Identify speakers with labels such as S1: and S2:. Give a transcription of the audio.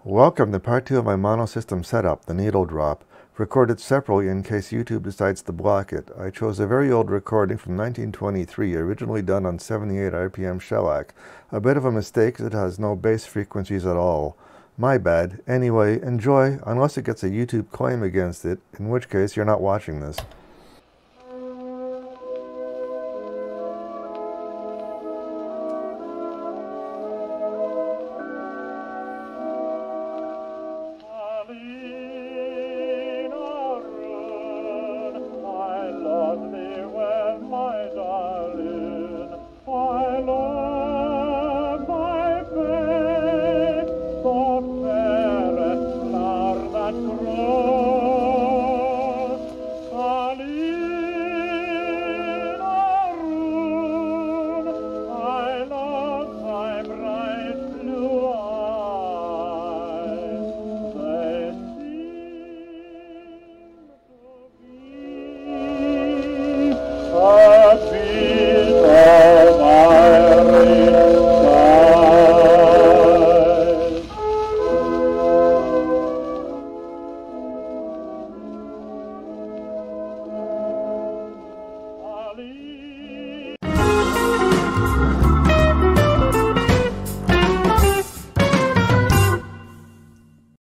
S1: Welcome to part 2 of my mono system setup, the needle drop, recorded separately in case YouTube decides to block it. I chose a very old recording from 1923, originally done on 78 RPM shellac. A bit of a mistake as it has no bass frequencies at all. My bad. Anyway, enjoy, unless it gets a YouTube claim against it, in which case you're not watching this.